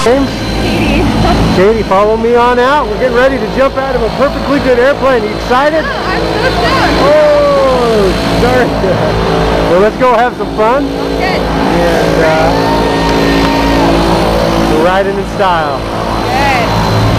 Katie. Katie, follow me on out. We're getting ready to jump out of a perfectly good airplane. Are you excited? Yeah, I'm so stoked. Oh, sorry. Well, let's go have some fun. Good. And we're riding in style. Good.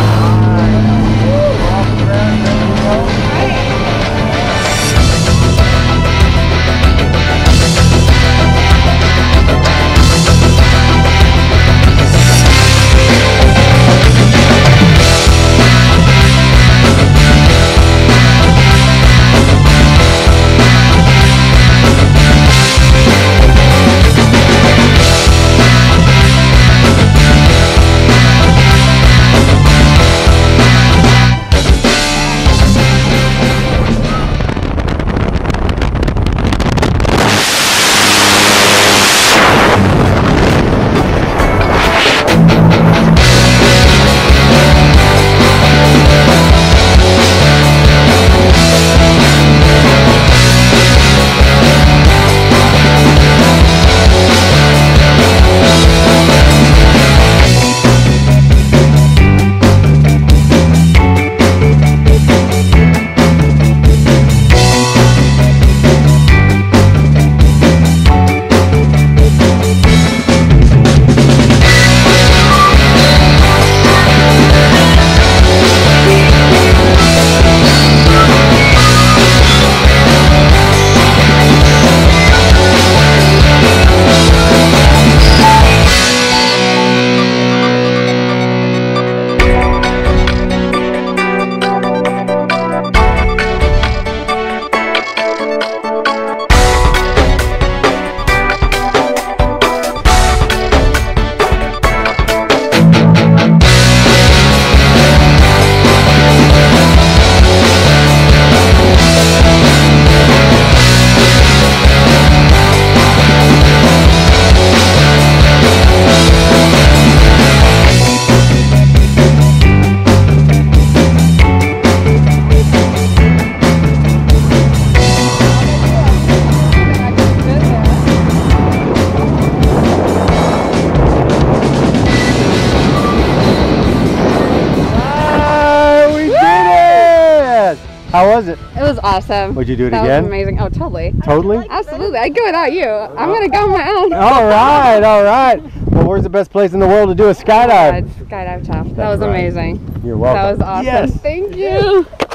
How was it? It was awesome. Would you do it again? That was amazing. Oh, totally. Totally? Absolutely. I'd go without you. I'm going to go on my own. All right, all right. Well, where's the best place in the world to do a skydive? Skydive Taft. That was amazing. You're welcome. That was awesome. Yes. Thank you.